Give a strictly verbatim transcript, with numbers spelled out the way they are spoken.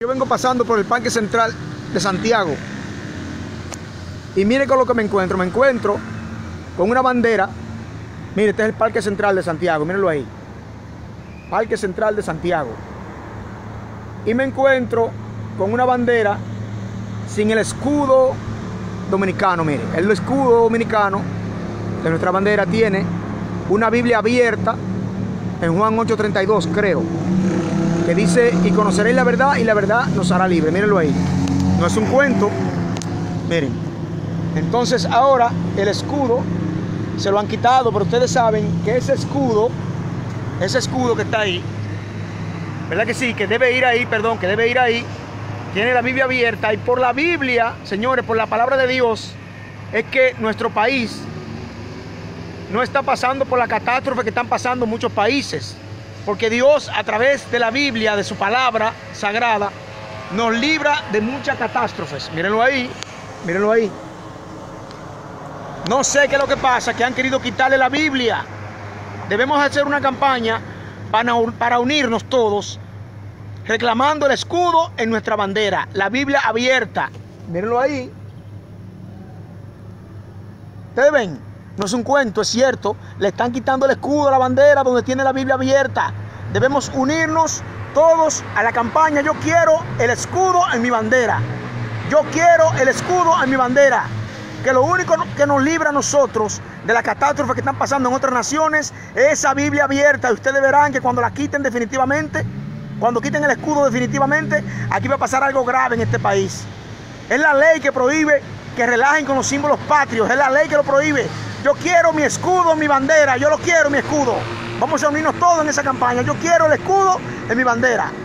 Yo vengo pasando por el Parque Central de Santiago y mire con lo que me encuentro. Me encuentro con una bandera. Mire, este es el Parque Central de Santiago, mírenlo ahí. Parque Central de Santiago. Y me encuentro con una bandera sin el escudo dominicano. Mire, el escudo dominicano de nuestra bandera tiene una Biblia abierta en Juan ocho treinta y dos, creo, que dice: y conoceréis la verdad y la verdad nos hará libre. Mírenlo ahí, no es un cuento. Miren, entonces ahora el escudo se lo han quitado, pero ustedes saben que ese escudo, ese escudo que está ahí, ¿verdad que sí? Que debe ir ahí, perdón, que debe ir ahí, tiene la Biblia abierta, y por la Biblia, señores, por la palabra de Dios, es que nuestro país no está pasando por la catástrofe que están pasando muchos países, porque Dios, a través de la Biblia, de su palabra sagrada, nos libra de muchas catástrofes. Mírenlo ahí, mírenlo ahí. No sé qué es lo que pasa, que han querido quitarle la Biblia. Debemos hacer una campaña para, para unirnos todos, reclamando el escudo en nuestra bandera, la Biblia abierta. Mírenlo ahí. Ustedes ven. No es un cuento, es cierto. Le están quitando el escudo a la bandera donde tiene la Biblia abierta. Debemos unirnos todos a la campaña. Yo quiero el escudo en mi bandera. Yo quiero el escudo en mi bandera. Que lo único que nos libra a nosotros de la catástrofe que están pasando en otras naciones es esa Biblia abierta. Y ustedes verán que cuando la quiten definitivamente, cuando quiten el escudo definitivamente, aquí va a pasar algo grave en este país. Es la ley que prohíbe que relajen con los símbolos patrios. Es la ley que lo prohíbe. Yo quiero mi escudo en mi bandera. Yo lo quiero, mi escudo. Vamos a unirnos todos en esa campaña. Yo quiero el escudo en mi bandera.